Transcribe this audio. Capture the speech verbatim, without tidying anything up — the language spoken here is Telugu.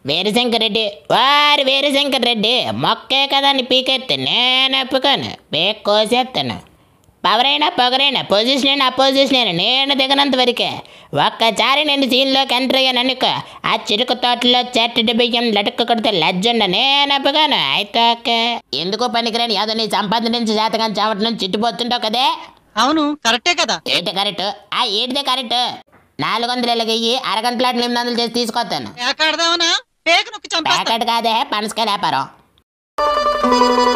వీరశంకర్ రెడ్డి వారి వీరశంకర్ రెడ్డి మొక్కే కదా అని పీకెత్తే నేను ఒప్పుకోను పీక్ కోసేస్తాను. పవర్ అయినా పొగరైనా పొజిషన్ అయినా అపోజిషన్ అయినా నేను దిగనంత వరకే. ఒక్కసారి నేను సీన్లోకి ఎంటర్ అయ్యాను అనుకో ఆ చిరుకు తోటలో చెట్టడి బియ్యం లటుక్కు కొడితే లజ్జుండ నేను ఒప్పుకోను. అయితే ఓకే. ఎందుకో పనికిరాని యాదో నీ సంపాదన నుంచి శాతకాన్ని చావట నుంచి చిట్టుపోతుంటావు కదే. అవును కరెక్టే కదా. ఏంటి కరెక్ట్? ఆ ఏంటిదే కరెక్ట్? నాలుగు వందలు ఎలాగయ్యి అరగంటలో ఎనిమిది వందలు చేసి తీసుకొస్తాను. ప్యాకెట్ కాదే పనసకాయ వ్యాపారం.